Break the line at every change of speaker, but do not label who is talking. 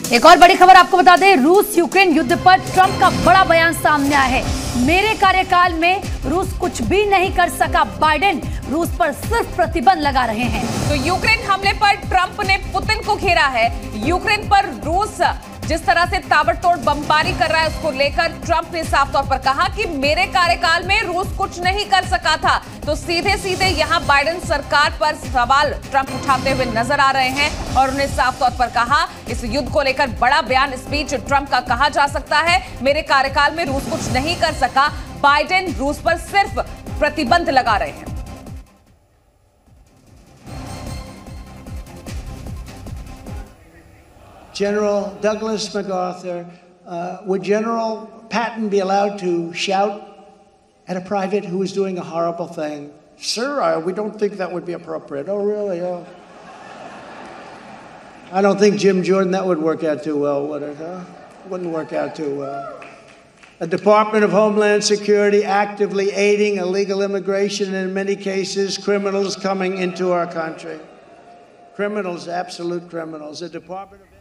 एक और बड़ी खबर आपको बता दें, रूस यूक्रेन युद्ध पर ट्रंप का बड़ा बयान सामने आया है। मेरे कार्यकाल में रूस कुछ भी नहीं कर सका, बाइडेन रूस पर सिर्फ प्रतिबंध लगा रहे हैं।
तो यूक्रेन हमले पर ट्रंप ने पुतिन को घेरा है। यूक्रेन पर रूस जिस तरह से ताबड़तोड़ बमबारी कर रहा है, उसको लेकर ट्रंप ने साफ तौर पर कहा कि मेरे कार्यकाल में रूस कुछ नहीं कर सका था। तो सीधे सीधे यहां बाइडेन सरकार पर सवाल ट्रंप उठाते हुए नजर आ रहे हैं और उन्हें साफ तौर पर कहा, इस युद्ध को लेकर बड़ा बयान स्पीच ट्रंप का कहा जा सकता है। मेरे कार्यकाल में रूस कुछ नहीं कर सका, बाइडेन रूस पर सिर्फ प्रतिबंध लगा रहे हैं।
General Douglas MacArthur, would General Patton be allowed to shout at a private who is doing a horrible thing? Sir, we don't think that would be appropriate. Oh, really? Oh. I don't think Jim Jordan, that would work out too well, would it? Huh? Wouldn't work out too well. The Department of Homeland Security actively aiding illegal immigration and in many cases criminals coming into our country. Criminals, absolute criminals. The Department of